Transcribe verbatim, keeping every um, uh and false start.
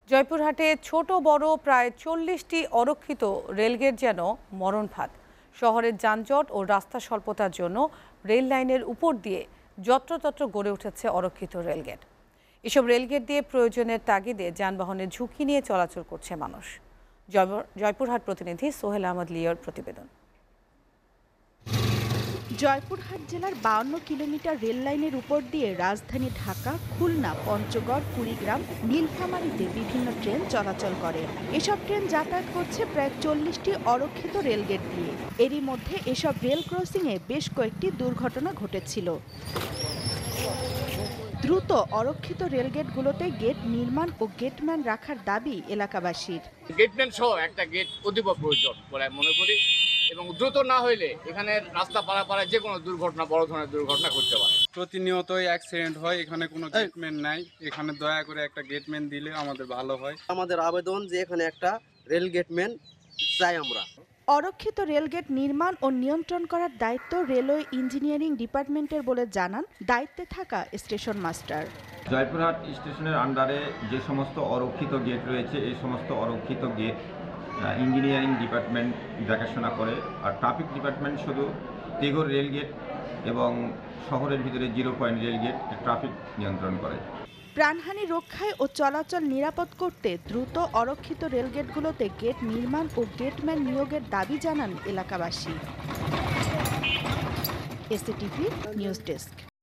জয়পুরহাটে ছোট বড় প্রায় চল্লিশটি অরক্ষিত রেলগেট যেন মরণফাঁদ। শহরের যানজট ও রাস্তা স্বল্পতার জন্য রেল লাইনের উপর দিয়ে যত্রতত্র গড়ে উঠেছে অরক্ষিত রেলগেট। এসব রেলগেট দিয়ে প্রয়োজনের তাগিদে যানবাহনের ঝুঁকি নিয়ে চলাচল করছে মানুষ। জয়পুরহাট প্রতিনিধি সোহেল আহমদ লিওর প্রতিবেদন। জয়পুরহাট জেলার বাউন্ন কিলোমিটার রেল লাইনের উপর দিয়ে রাজধানী ঢাকা, খুলনা, পঞ্চগড়, কুড়িগ্রাম, নীলফামারীতে বিভিন্ন ট্রেন চলাচল করে। এসব ট্রেন যাতায়াত করছে প্রায় চল্লিশটি অরক্ষিত রেলগেট দিয়ে। এরই মধ্যে এসব রেল ক্রসিংয়ে বেশ কয়েকটি দুর্ঘটনা ঘটেছিল। দ্রুত অরক্ষিত রেলগেটগুলোতে গেট নির্মাণ ও গেটম্যান রাখার দাবি এলাকাবাসীর। গেটম্যান সহ একটা গেট অতীব প্রয়োজন বলে মনে করি, এবং দ্রুত না হইলে এখানে রাস্তা পারাপারে যে কোনো দুর্ঘটনা, বড় ধরনের দুর্ঘটনা ঘটতে পারে। প্রতিনিয়তই অ্যাক্সিডেন্ট হয়, এখানে কোনো গেটম্যান নাই। এখানে দয়া করে একটা গেটম্যান দিলে আমাদের ভালো হয়। আমাদের আবেদন যে এখানে একটা রেল গেটম্যান চাই আমরা। অরক্ষিত রেলগেট নির্মাণ ও নিয়ন্ত্রণ করার দায়িত্ব রেলওয়ে ইঞ্জিনিয়ারিং ডিপার্টমেন্টের বলে জানান দায়িত্বে থাকা স্টেশন মাস্টার। জয়পুরহাট স্টেশনের আন্ডারে যে সমস্ত অরক্ষিত গেট রয়েছে, এই সমস্ত অরক্ষিত গেট ইঞ্জিনিয়ারিং ডিপার্টমেন্ট দেখাশোনা করে, আর ট্রাফিক ডিপার্টমেন্ট শুধু তেগর রেলগেট এবং শহরের ভিতরে জিরো পয়েন্ট রেলগেট ট্রাফিক নিয়ন্ত্রণ করে। প্রাণহানি রক্ষায় ও চলাচল নিরাপদ করতে দ্রুত অরক্ষিত রেলগেটগুলোতে গেট নির্মাণ ও গেটম্যান নিয়োগের দাবি জানান এলাকাবাসী। SATV news desk.